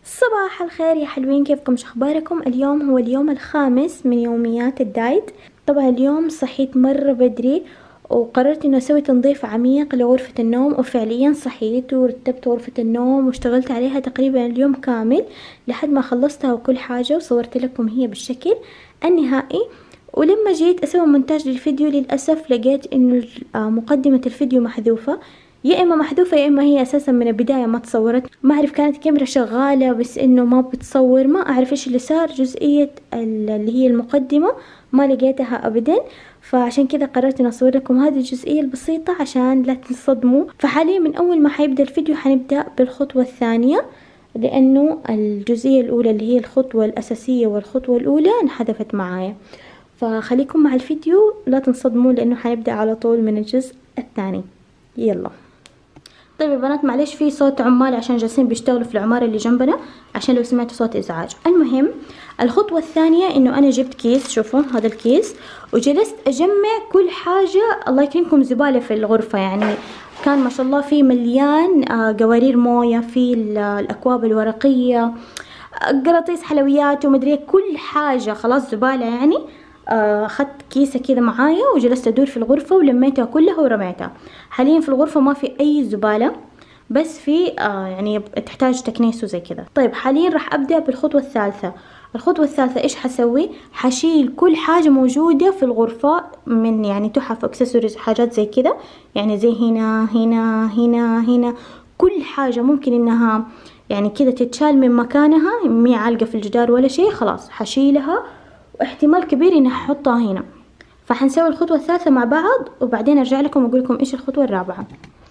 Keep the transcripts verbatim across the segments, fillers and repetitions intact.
صباح الخير يا حلوين، كيفكم؟ شو اخباركم؟ اليوم هو اليوم الخامس من يوميات الدايت. طبعا اليوم صحيت مرة بدري وقررت انه اسوي تنظيف عميق لغرفة النوم، وفعليا صحيت ورتبت غرفة النوم واشتغلت عليها تقريبا اليوم كامل لحد ما خلصتها وكل حاجة، وصورت لكم هي بالشكل النهائي. ولما جيت اسوي مونتاج للفيديو للأسف لقيت انه مقدمة الفيديو محذوفة، يا اما محذوفة يا اما هي اساسا من البداية ما تصورت. ما اعرف، كانت كاميرا شغالة بس انه ما بتصور، ما اعرف ايش اللي صار. جزئية اللي هي المقدمة ما لقيتها ابدا، فعشان كذا قررت ان اصور لكم هذه الجزئية البسيطة عشان لا تنصدموا. فحاليا من اول ما حيبدأ الفيديو حنبدأ بالخطوة الثانية، لانه الجزئية الاولى اللي هي الخطوة الاساسية والخطوة الاولى انحذفت معايا. فخليكم مع الفيديو لا تنصدموا لانه حنبدأ على طول من الجزء الثاني. يلا. طيب يا بنات، معلش في صوت عمال عشان جالسين بيشتغلوا في العمارة اللي جنبنا، عشان لو سمعتوا صوت ازعاج. المهم الخطوة الثانية انه انا جبت كيس، شوفوا هذا الكيس، وجلست اجمع كل حاجة الله يكرمكم زبالة في الغرفة. يعني كان ما شاء الله في مليان قوارير موية، في الاكواب الورقية، قراطيس حلويات ومدري كل حاجة خلاص زبالة. يعني اخذت كيسة كذا معايا وجلست ادور في الغرفة ولميتها كلها ورميتها. حاليا في الغرفة ما في اي زبالة، بس في آه يعني تحتاج تكنيس وزي كذا. طيب حاليا راح ابدأ بالخطوة الثالثة. الخطوة الثالثة ايش حسوي؟ حشيل كل حاجة موجودة في الغرفة من يعني تحف اكسسوارز حاجات زي كذا، يعني زي هنا هنا هنا هنا، كل حاجة ممكن انها يعني كذا تتشال من مكانها، مي عالقة في الجدار ولا شيء، خلاص حشيلها، واحتمال كبير اني هحطها هنا. فحنسوي الخطوة الثالثة مع بعض وبعدين ارجع لكم واقول لكم ايش الخطوة الرابعة.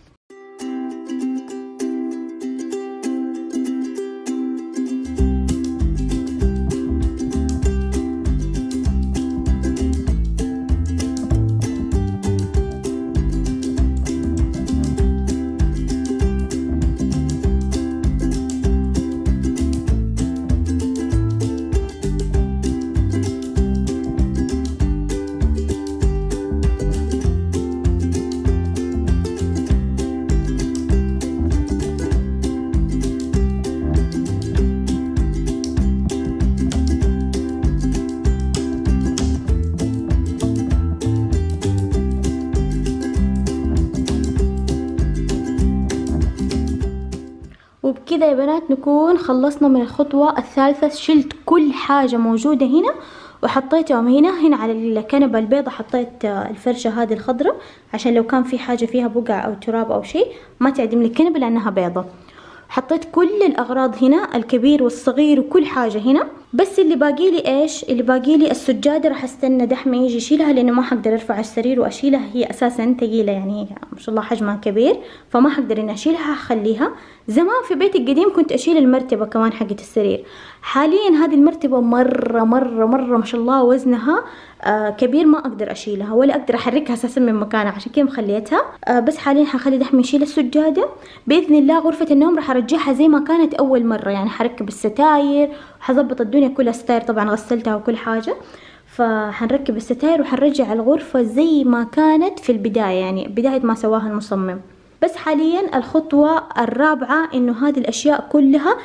وبكذا يا بنات نكون خلصنا من الخطوة الثالثة. شلت كل حاجة موجودة هنا وحطيتهم هنا. هنا على الكنبة البيضة حطيت الفرشة هذه الخضرة عشان لو كان في حاجة فيها بقع او تراب او شيء ما تعدم لي الكنبة لانها بيضة. حطيت كل الاغراض هنا، الكبير والصغير وكل حاجة هنا. بس اللي باقي لي ايش؟ اللي باقي لي السجادة. راح استنى دحمة يجي يشيلها لانه ما حقدر ارفع السرير واشيلها، هي اساسا ثقيلة يعني ما شاء الله حجمها كبير، فما حقدر اني اشيلها، هخليها. زمان في بيتي القديم كنت اشيل المرتبة كمان حقت السرير. حاليا هذه المرتبة مرة مرة مرة ما شاء الله وزنها آه كبير، ما اقدر اشيلها ولا اقدر احركها اساسا من مكانها، عشان كذا مخليتها. آه بس حاليا حخلي دحمة يشيل السجادة. باذن الله غرفة النوم راح ارجعها زي ما كانت اول مرة، يعني حركب الستاير وحظبط الدنيا كلها. ستاير طبعا غسلتها وكل حاجة، فحنركب الستاير وحنرجع الغرفة زي ما كانت في البداية، يعني بداية ما سواها المصمم. بس حاليا الخطوة الرابعة انه هذه الاشياء كلها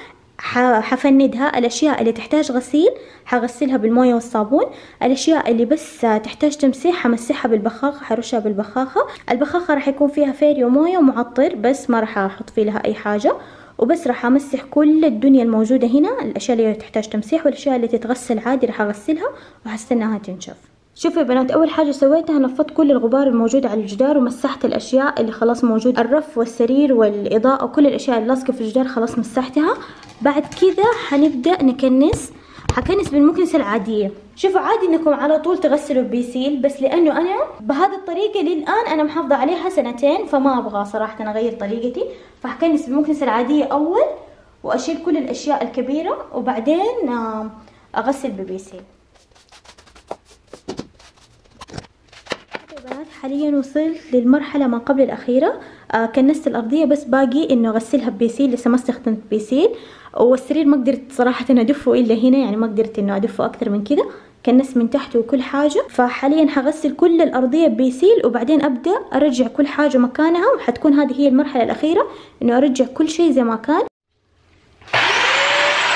حفندها. الاشياء اللي تحتاج غسيل حغسلها بالموية والصابون، الاشياء اللي بس تحتاج تمسيح حمسحها بالبخاخة، حرشها بالبخاخة. البخاخة راح يكون فيها فيري وموية ومعطر بس، ما راح احط فيه لها اي حاجة. وبس راح امسح كل الدنيا الموجودة هنا، الاشياء اللي تحتاج تمسيح والاشياء اللي تتغسل عادي راح اغسلها وحستناها تنشف. شوفوا يا بنات، اول حاجة سويتها نفضت كل الغبار الموجود على الجدار ومسحت الاشياء اللي خلاص موجود، الرف والسرير والاضاءة وكل الاشياء اللاصقة في الجدار خلاص مسحتها. بعد كذا حنبدأ نكنس. حكنس بالمكنسة العادية. شوفوا عادي انكم على طول تغسلوا ببيسيل، بس لانه انا بهذه الطريقة للان انا محافظة عليها سنتين فما ابغى صراحة اغير طريقتي. فحكنس بالمكنسة العادية اول واشيل كل الاشياء الكبيرة وبعدين اغسل ببيسيل. حاليا وصلت للمرحلة ما قبل الأخيرة. آه كنست الأرضية بس باقي إنه أغسلها ببيسيل، لسه ما استخدمت بيسيل. والسرير ما قدرت صراحة إنه أدفه إلا هنا، يعني ما قدرت إنه أدفه أكثر من كذا. كنست من تحت وكل حاجة. فحاليا حغسل كل الأرضية ببيسيل وبعدين أبدأ أرجع كل حاجة مكانها، وحتكون هذه هي المرحلة الأخيرة إنه أرجع كل شيء زي ما كان.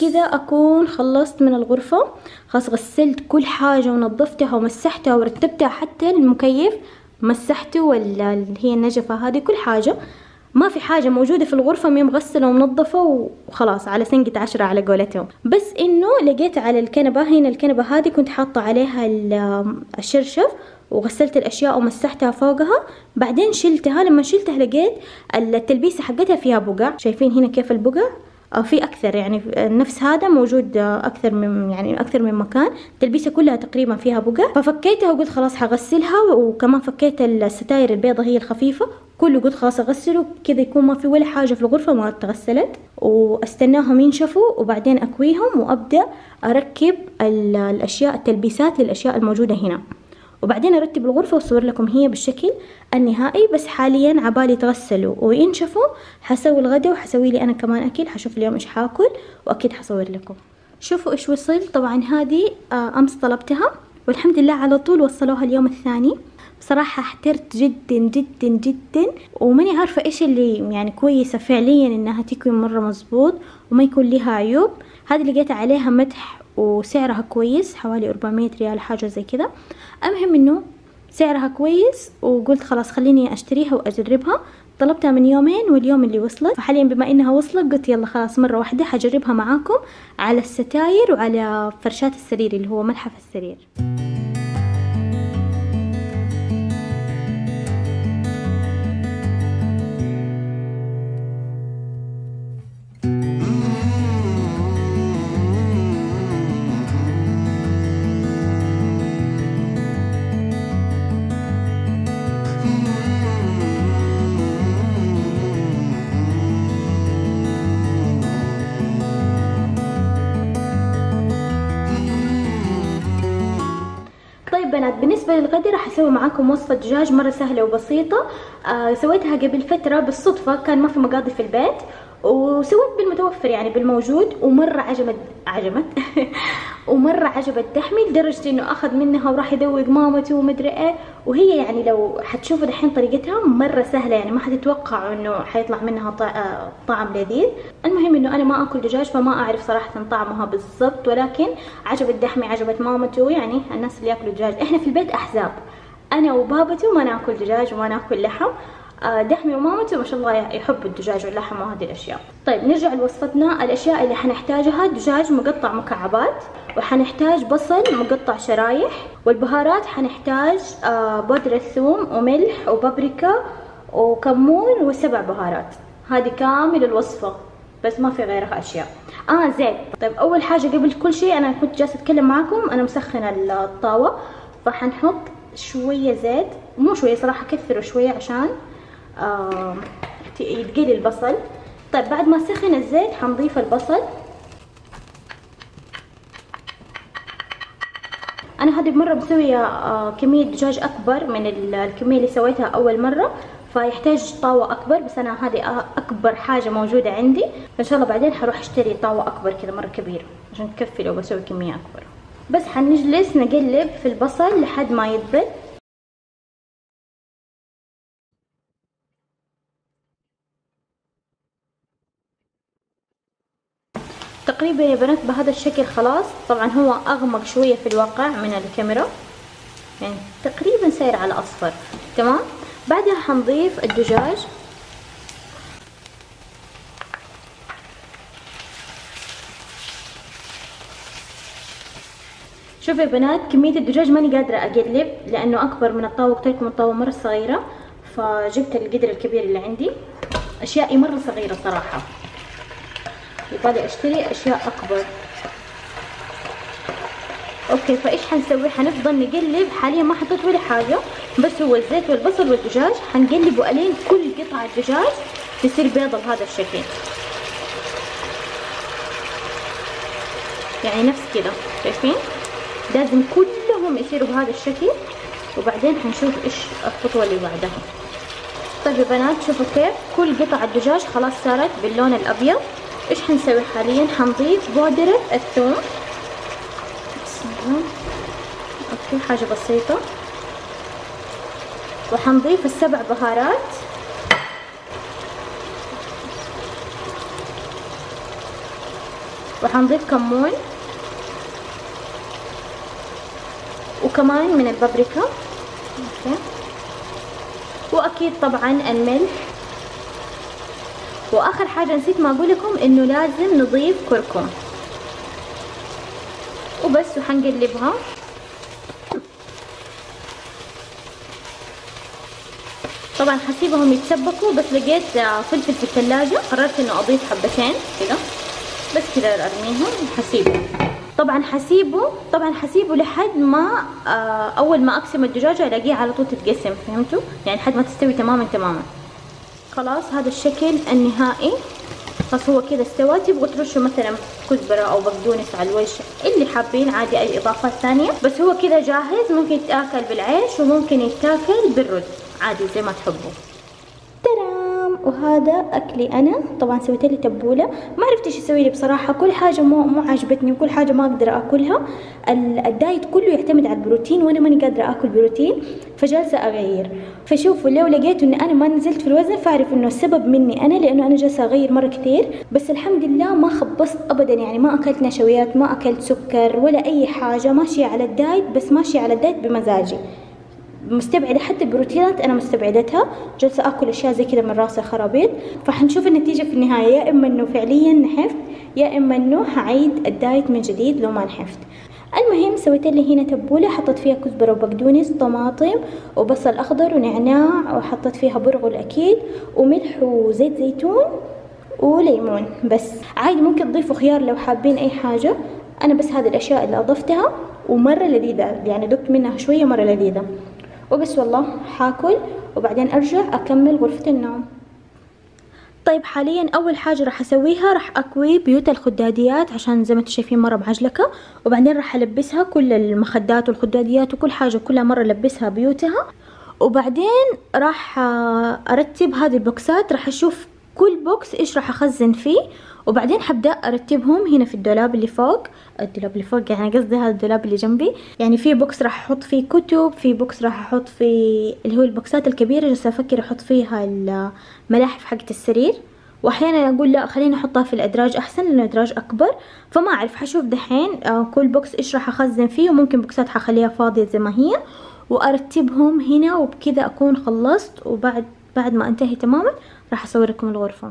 وبكذا اكون خلصت من الغرفة. خلاص غسلت كل حاجة ونظفتها ومسحتها ورتبتها، حتى المكيف مسحته ولا اللي هي النجفة هذه، كل حاجة. ما في حاجة موجودة في الغرفة مي مغسلة ومنظفة وخلاص على سنقة عشرة على قولتهم. بس انه لقيت على الكنبة، هنا الكنبة هذه كنت حاطة عليها الشرشف وغسلت الاشياء ومسحتها فوقها. بعدين شلتها، لما شلتها لقيت التلبيسة حقتها فيها بقع. شايفين هنا كيف البقع؟ في اكثر، يعني نفس هذا موجود اكثر من يعني اكثر من مكان. التلبيسه كلها تقريبا فيها بقع، ففكيتها وقلت خلاص حغسلها. وكمان فكيت الستاير البيضة هي الخفيفه كله، قلت خلاص اغسله كذا يكون ما في ولا حاجه في الغرفه ما تغسلت، واستناهم ينشفوا وبعدين اكويهم وابدا اركب الاشياء التلبيسات للاشياء الموجوده هنا، وبعدين ارتب الغرفة واصور لكم هي بالشكل النهائي. بس حاليا عبالي يتغسلوا وينشفوا، حسوي الغدا وحسوي لي انا كمان اكل، حشوف اليوم ايش حاكل واكيد حصور لكم. شوفوا ايش وصل. طبعا هذه امس طلبتها والحمد لله على طول وصلوها اليوم الثاني. بصراحة احترت جدا جدا جدا، وماني عارفة ايش اللي يعني كويسة فعليا انها تكوي مرة مزبوط وما يكون لها عيوب. هذه لقيتها عليها مدح وسعرها كويس، حوالي أربعمية ريال حاجة زي كذا. المهم انه سعرها كويس وقلت خلاص خليني اشتريها واجربها. طلبتها من يومين واليوم اللي وصلت، فحاليا بما انها وصلت قلت يلا خلاص مرة واحدة حجربها معاكم على الستاير وعلى فرشات السرير اللي هو ملحف السرير. بنات بالنسبة للغدا راح اسوي معاكم وصفة دجاج مرة سهلة وبسيطة. آه سويتها قبل فترة بالصدفة، كان ما في مقاضي في البيت وسويت بالمتوفر يعني بالموجود، ومرة عجبت عجبت ومرة عجبت دحمي لدرجة انه اخذ منها وراح يذوق مامته ومدري ايه. وهي يعني لو حتشوفوا دحين طريقتها مرة سهلة، يعني ما حتتوقعوا انه حيطلع منها طعم لذيذ. المهم انه انا ما اكل دجاج فما اعرف صراحة طعمها بالضبط، ولكن عجبت دحمي عجبت مامته، يعني الناس اللي ياكلوا دجاج. احنا في البيت احزاب، انا وبابته ما ناكل دجاج وما ناكل لحم. دحمي ومامته ما شاء الله يحبوا الدجاج واللحم وهذه الاشياء. طيب نرجع لوصفتنا. الاشياء اللي حنحتاجها دجاج مقطع مكعبات، وحنحتاج بصل مقطع شرايح، والبهارات حنحتاج بودرة ثوم وملح وبابريكا وكمون وسبع بهارات. هذه كامل الوصفة بس ما في غيرها اشياء. اه زيت. طيب اول حاجة قبل كل شيء انا كنت جالسة اتكلم معاكم، انا مسخنة الطاوة فحنحط شوية زيت، مو شوية صراحة كثروا شوية عشان آه يتقلي البصل. طيب بعد ما سخن الزيت حنضيف البصل. انا هذه المره مسويه آه كميه دجاج اكبر من الكميه اللي سويتها اول مره، فيحتاج طاوه اكبر، بس انا هذه اكبر حاجه موجوده عندي، فان شاء الله بعدين حروح اشتري طاوه اكبر كذا مره كبيره عشان تكفي لو بسوي كميه اكبر. بس حنجلس نقلب في البصل لحد ما يذبل. تقريبا يا بنات بهذا الشكل خلاص. طبعا هو اغمق شويه في الواقع من الكاميرا، يعني تقريبا ساير على اصفر. تمام. بعدها حنضيف الدجاج. شوفوا يا بنات كميه الدجاج ماني قادره اقلب لانه اكبر من الطاوه، قلت لكم الطاوه مره صغيره، فجبت القدر الكبير اللي عندي. اشيائي مره صغيره صراحه، يبغالي اشتري اشياء اكبر. اوكي فايش حنسوي؟ حنفضل نقلب. حاليا ما حطيت ولا حاجه، بس هو الزيت والبصل والدجاج. حنقلبه الين كل قطعه دجاج تصير بيضه بهذا الشكل، يعني نفس كذا. شايفين؟ لازم كلهم يصيروا بهذا الشكل، وبعدين حنشوف ايش الخطوه اللي بعدها. طيب يا بنات شوفوا كيف كل قطعه دجاج خلاص صارت باللون الابيض. ايش حنسوي حاليا؟ حنضيف بودرة الثوم. بسم الله. اوكي حاجة بسيطة. وحنضيف السبع بهارات. وحنضيف كمون وكمان من البابريكا. اوكي، واكيد طبعا الملح. واخر حاجه نسيت ما اقول لكم انه لازم نضيف كركم. وبس، وحنقلبها. طبعا حسيبهم يتسبكوا، بس لقيت فلفل في الثلاجة قررت انه اضيف حبتين كده، بس كده ارميهم وحسيبه. طبعا حسيبه طبعا حسيبه لحد ما آه اول ما اقسم الدجاجة الاقيه على طول تتقسم، فهمتوا؟ يعني لحد ما تستوي تماما تماما. خلاص هذا الشكل النهائي، خلاص هو كده استوى. تبغوا ترشوا مثلا كزبرة او بقدونس على الوجه اللي حابين، عادي اي اضافات ثانية. بس هو كده جاهز، ممكن يتاكل بالعيش وممكن يتاكل بالرز عادي زي ما تحبوا. ترام، وهذا اكلي انا. طبعا سويت لي تبوله، ما عرفت ايش اسوي لي بصراحه، كل حاجه مو مو عجبتني وكل حاجه ما اقدر اكلها. الدايت كله يعتمد على البروتين وانا ماني قادره اكل بروتين، فجالسه اغير. فشوفوا لو لقيت اني انا ما نزلت في الوزن فاعرف انه السبب مني انا، لانه انا جالسه اغير مره كثير. بس الحمد لله ما خبصت ابدا، يعني ما اكلت نشويات، ما اكلت سكر ولا اي حاجه، ماشيه على الدايت، بس ماشيه على الدايت بمزاجي. مستبعدة حتى البروتينات، أنا مستبعدتها، جالسة آكل أشياء زي كذا من راسي خرابيط. فحنشوف النتيجة في النهاية، يا إما إنه فعليا نحفت، يا إما إنه هعيد الدايت من جديد لو ما نحفت. المهم سويت لي هنا تبولة، حطيت فيها كزبرة وبقدونس، طماطم وبصل أخضر ونعناع، وحطيت فيها برغل أكيد، وملح وزيت زيتون وليمون. بس عادي ممكن تضيفوا خيار لو حابين أي حاجة. أنا بس هذه الأشياء اللي أضفتها ومرة لذيذة، يعني دقت منها شوية مرة لذيذة. وبس والله حاكل وبعدين ارجع اكمل غرفة النوم. طيب حاليا اول حاجة راح اسويها، راح اكوي بيوت الخداديات عشان زي ما انتم شايفين مرة معجلكة، وبعدين راح البسها كل المخدات والخداديات وكل حاجة كلها مرة البسها بيوتها. وبعدين راح ارتب هذه البوكسات، راح اشوف كل بوكس ايش راح اخزن فيه، وبعدين حبدأ ارتبهم هنا في الدولاب اللي فوق. الدولاب اللي فوق يعني قصدي هذا الدولاب اللي جنبي، يعني في بوكس راح احط فيه كتب، في بوكس راح احط فيه اللي هو البوكسات الكبيرة، جالسة افكر احط فيها الملاحف حقت السرير، واحيانا اقول لا خليني احطها في الادراج احسن لانه ادراج اكبر. فما اعرف، حشوف دحين كل بوكس ايش راح اخزن فيه، وممكن بوكسات حخليها فاضية زي ما هي وارتبهم هنا، وبكذا اكون خلصت. وبعد بعد ما انتهي تماما راح اصوركم الغرفة.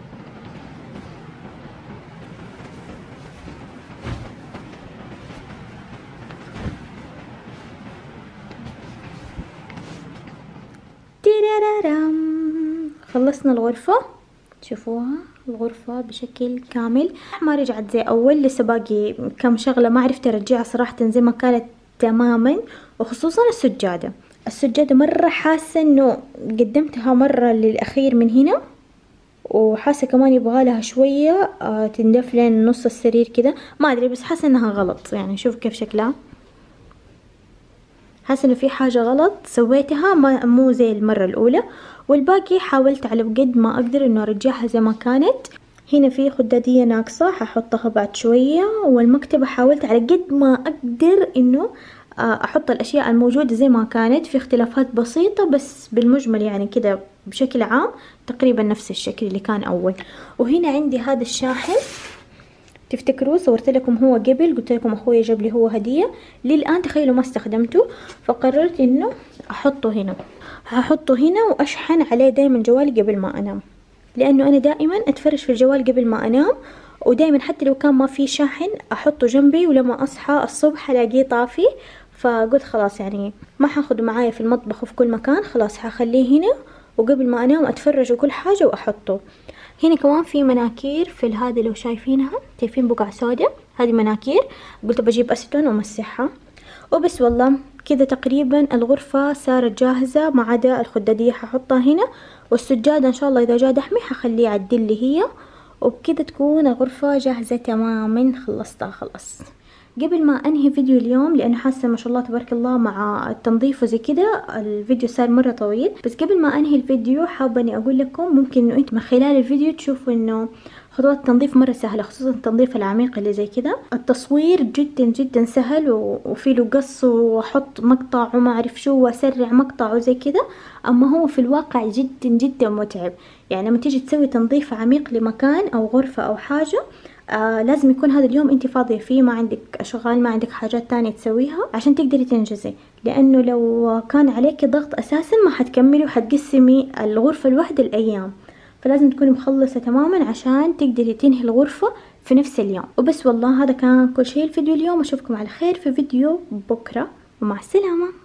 خلصنا الغرفة، شوفوها الغرفة بشكل كامل، ما رجعت زي اول، لسه باقي كم شغلة ما عرفت ارجعها صراحة زي ما كانت تماما. وخصوصا السجادة، السجادة مرة حاسة انه قدمتها مرة للاخير من هنا، وحاسة كمان يبغى لها شوية تندف لين نص السرير كده، ما ادري بس حاسة انها غلط. يعني شوف كيف شكلها، حاسة انه في حاجة غلط سويتها، ما مو زي المرة الاولى. والباقي حاولت على قد ما اقدر انه ارجعها زي ما كانت. هنا في خدادية ناقصة ححطها بعد شوية، والمكتبة حاولت على قد ما اقدر انه احط الاشياء الموجودة زي ما كانت، في اختلافات بسيطة بس بالمجمل يعني كده بشكل عام تقريبا نفس الشكل اللي كان اول. وهنا عندي هذا الشاحن، تفتكروا صورت لكم هو قبل، قلت لكم اخوي جاب لي هو هدية، للان تخيلوا ما استخدمته، فقررت انه احطه هنا. هحطه هنا واشحن عليه دايما جوالي قبل ما انام، لانه انا دائما اتفرج في الجوال قبل ما انام، ودايما حتى لو كان ما في شاحن احطه جنبي، ولما اصحى الصبح الاقيه طافي. فقلت خلاص يعني ما حاخده معايا في المطبخ وفي كل مكان، خلاص حخليه هنا وقبل ما انام اتفرج وكل حاجة واحطه. هنا كمان في مناكير في هذه لو شايفينها، شايفين بقع سوداء، هذه مناكير قلت بجيب اسيتون وامسحها. وبس والله كذا تقريبا الغرفة صارت جاهزة، ما عدا الخدادية ححطها هنا، والسجادة ان شاء الله اذا جاء دحمي حخليه يعدل لي هي، وبكذا تكون الغرفة جاهزة تماما، خلصتها خلاص. قبل ما انهي فيديو اليوم، لانه حاسه ما شاء الله تبارك الله مع التنظيف وزي كده الفيديو صار مره طويل، بس قبل ما انهي الفيديو حابه اني اقول لكم ممكن انه انت من خلال الفيديو تشوفوا انه خطوات التنظيف مره سهله، خصوصا التنظيف العميق اللي زي كده. التصوير جدا جدا سهل، وفي له قص واحط مقطع وما اعرف شو واسرع مقطع وزي كده، اما هو في الواقع جدا جدا متعب. يعني لما تيجي تسوي تنظيف عميق لمكان او غرفه او حاجه، آه لازم يكون هذا اليوم انت فاضية فيه، ما عندك اشغال، ما عندك حاجات تانية تسويها عشان تقدري تنجزي. لانه لو كان عليكي ضغط اساسا ما حتكملي وحتقسمي الغرفة الواحدة الايام، فلازم تكوني مخلصة تماما عشان تقدري تنهي الغرفة في نفس اليوم. وبس والله هذا كان كل شيء الفيديو اليوم، اشوفكم على خير في فيديو بكرة، ومع السلامة.